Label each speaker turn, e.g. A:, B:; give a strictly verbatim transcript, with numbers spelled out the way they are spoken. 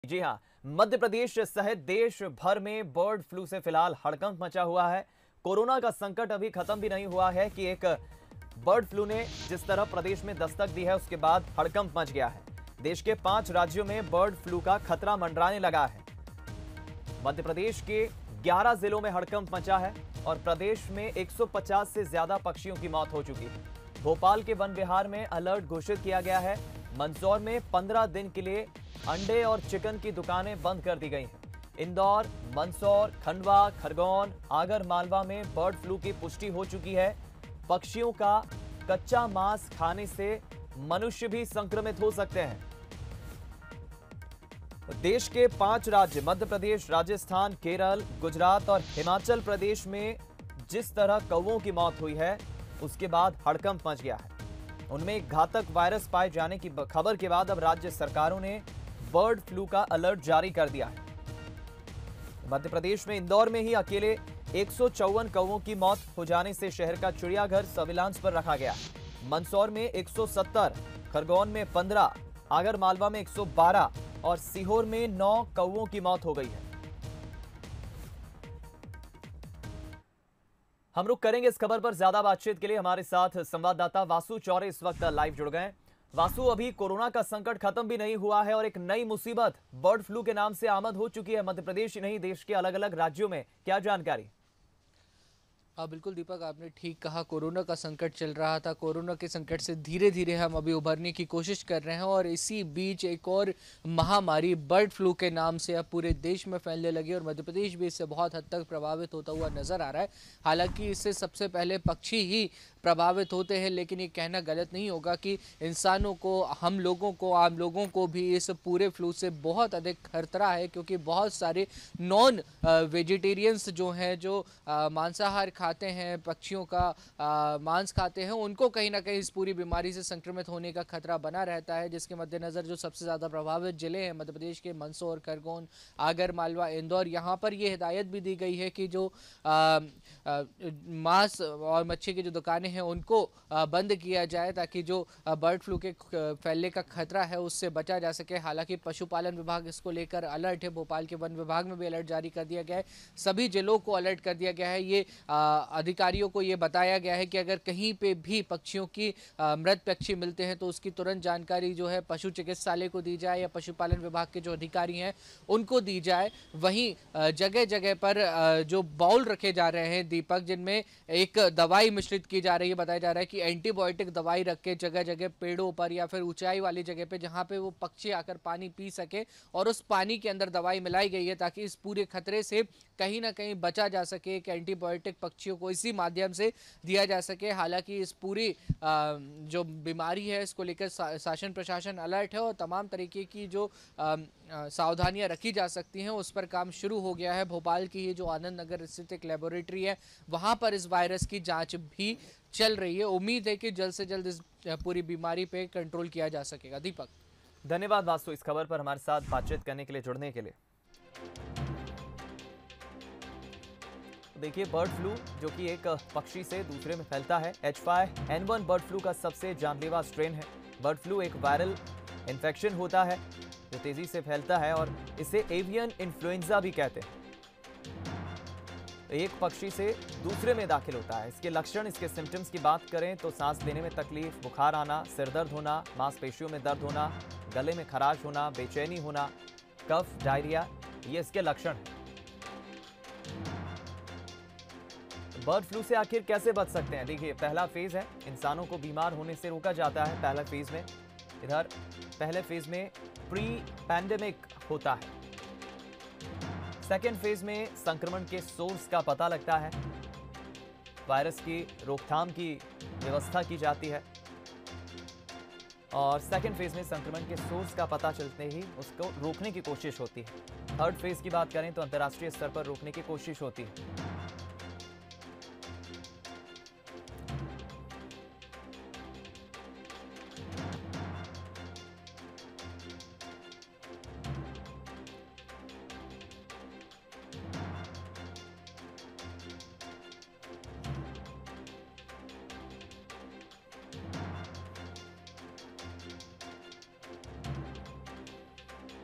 A: जी हाँ, मध्य प्रदेश सहित देश भर में बर्ड फ्लू से फिलहाल हड़कंप मचा हुआ है। कोरोना का संकट अभी खत्म भी नहीं हुआ है कि एक बर्ड फ्लू ने जिस तरह प्रदेश में दस्तक दी है, उसके बाद हड़कंप मच गया है। देश के पांच राज्यों में बर्ड फ्लू का खतरा मंडराने लगा है। मध्य प्रदेश के ग्यारह जिलों में हड़कंप मचा है और प्रदेश में एक सौ पचास से ज्यादा पक्षियों की मौत हो चुकी है। भोपाल के वन विहार में अलर्ट घोषित किया गया है। मंदसौर में पंद्रह दिन के लिए अंडे और चिकन की दुकानें बंद कर दी गई हैं। इंदौर, मंदसौर, खंडवा, खरगोन, आगर मालवा में बर्ड फ्लू की पुष्टि हो चुकी है। पक्षियों का कच्चा मांस खाने से मनुष्य भी संक्रमित हो सकते हैं। देश के पांच राज्य मध्य प्रदेश, राजस्थान, केरल, गुजरात और हिमाचल प्रदेश में जिस तरह कौवों की मौत हुई है, उसके बाद हड़कंप मच गया है। उनमें एक घातक वायरस पाए जाने की खबर के बाद अब राज्य सरकारों ने बर्ड फ्लू का अलर्ट जारी कर दिया है। मध्य प्रदेश में इंदौर में ही अकेले एक सौ चौवन कौवों की मौत हो जाने से शहर का चिड़ियाघर सर्विलांस पर रखा गया। मंदसौर में एक सौ सत्तर, खरगोन में पंद्रह, आगर मालवा में एक सौ बारह और सीहोर में नौ कौवों की मौत हो गई है। हम रुक करेंगे इस खबर पर। ज्यादा बातचीत के लिए हमारे साथ संवाददाता वासु चौरे इस वक्त लाइव जुड़ गए। वासु, अभी कोरोना का संकट खत्म भी नहीं हुआ है और एक नई मुसीबत बर्ड फ्लू के नाम से आमद हो चुकी है मध्य प्रदेश ही नहीं, देश के अलग अलग राज्यों में। क्या जानकारी?
B: हाँ बिल्कुल दीपक, आपने ठीक कहा। कोरोना का संकट चल रहा था। कोरोना के संकट से धीरे धीरे हम अभी उभरने की कोशिश कर रहे हैं और इसी बीच एक और महामारी बर्ड फ्लू के नाम से अब पूरे देश में फैलने लगी और मध्य प्रदेश भी इससे बहुत हद तक प्रभावित होता हुआ नजर आ रहा है। हालांकि इससे सबसे पहले पक्षी ही प्रभावित होते हैं, लेकिन ये कहना गलत नहीं होगा कि इंसानों को, हम लोगों को, आम लोगों को भी इस पूरे फ्लू से बहुत अधिक खतरा है, क्योंकि बहुत सारे नॉन वेजिटेरियंस जो हैं, जो मांसाहार खाते हैं, पक्षियों का मांस खाते हैं, उनको कहीं ना कहीं इस पूरी बीमारी से संक्रमित होने का खतरा बना रहता है। जिसके मद्देनज़र जो सबसे ज़्यादा प्रभावित जिले हैं मध्य प्रदेश के, मंदसौर, खरगोन, आगर मालवा, इंदौर, यहाँ पर ये हिदायत भी दी गई है कि जो मांस और मच्छी की जो दुकानें हैं उनको बंद किया जाए, ताकि जो बर्ड फ्लू के फैलने का खतरा है उससे बचा जा सके। हालांकि पशुपालन विभाग इसको लेकर अलर्ट है। भोपाल के वन विभाग में भी अलर्ट जारी कर दिया गया है। सभी जिलों को अलर्ट कर दिया गया है। ये अधिकारियों को ये बताया गया है कि अगर कहीं पे भी पक्षियों की मृत पक्षी मिलते हैं तो उसकी तुरंत जानकारी जो है पशु चिकित्सालय को दी जाए या पशुपालन विभाग के जो अधिकारी हैं उनको दी जाए। वहीं जगह जगह पर जो बाउल रखे जा रहे हैं दीपक, जिनमें एक दवाई मिश्रित की जा रही है। बताया जा रहा है कि एंटीबायोटिक दवाई रख के जगह जगह पेड़ों पर या फिर ऊंचाई वाली जगह पे, जहां पे वो पक्षी आकर पानी पी सके, और उस पानी के अंदर दवाई मिलाई गई है ताकि इस पूरे खतरे से कहीं ना कहीं बचा जा सके। एक एंटीबायोटिक पक्षियों को इसी माध्यम से दिया जा सके। हालांकि इस पूरी जो बीमारी है इसको लेकर शासन प्रशासन अलर्ट है और तमाम तरीके की जो सावधानियां रखी जा सकती हैं उस पर काम शुरू हो गया है। भोपाल की ये जो आनंद नगर स्थित एक लेबोरेटरी है, वहां पर इस वायरस की जांच भी चल रही है। उम्मीद है कि जल्द से जल्द इस पूरी बीमारी पे कंट्रोल किया जा सकेगा। दीपक,
A: धन्यवाद वासु, इस खबर पर हमारे साथ बातचीत करने के लिए, जुड़ने के लिए। देखिए, बर्ड फ्लू जो कि एक पक्षी से दूसरे में फैलता है, H five N one bird flu का सबसे जानलेवा स्ट्रेन है। बर्ड फ्लू एक वायरल इन्फेक्शन होता है जो तेजी से फैलता है और इसे एवियन इन्फ्लुएंजा भी कहते हैं। एक पक्षी से दूसरे में दाखिल होता है। इसके लक्षण, इसके सिम्टम्स की बात करें तो सांस लेने में तकलीफ, बुखार आना, सिर दर्द होना, मांसपेशियों में दर्द होना, गले में खराश होना, बेचैनी होना, कफ, डायरिया, ये इसके लक्षण हैं। बर्ड फ्लू से आखिर कैसे बच सकते हैं? देखिए, पहला फेज है, इंसानों को बीमार होने से रोका जाता है पहला फेज में। इधर पहले फेज में प्री पैंडेमिक होता है। सेकेंड फेज में संक्रमण के सोर्स का पता लगता है, वायरस की रोकथाम की व्यवस्था की जाती है और सेकेंड फेज में संक्रमण के सोर्स का पता चलते ही उसको रोकने की कोशिश होती है। थर्ड फेज की बात करें तो अंतर्राष्ट्रीय स्तर पर रोकने की कोशिश होती है।